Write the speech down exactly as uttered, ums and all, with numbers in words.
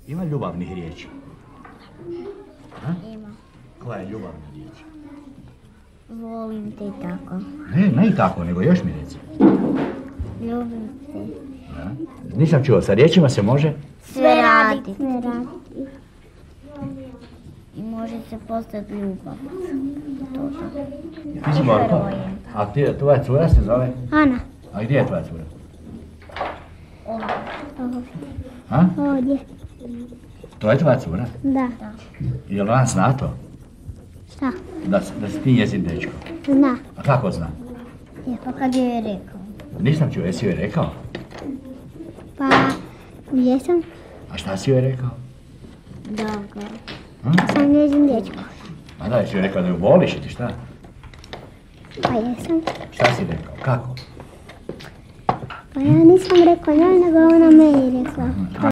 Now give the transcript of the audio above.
Ima ljubavnih riječi? Ha? Ima. Koja je ljubavna riječ? Volim te tako. Ne, ne i tako, nego još mi reci. Ljubim te. Da. Nisam čuo, sa riječima se može? Sve raditi. Sve raditi. I može se postati ljubav. To to. Ti si Borko? A ti, tvoja cura se zove? Ana. A gdje je tvoja cura? Ovdje. Ha? Ovdje. To je tvoja cura? Da. Jel ona zna to? Šta? Da, da si ti njezin dečko? Zna. A kako zna? Je pa kad joj je rekao. Nisam čuo, jesi joj rekao? Pa, jesam. A šta si joj rekao? Da ga. Hm? Sam njezin dječko. A da, jesi joj rekao da ju voliš ili šta? Pa jesam. Šta si rekao? Kako? Pa ja nisam rekao njoj, nego ona meni rekla.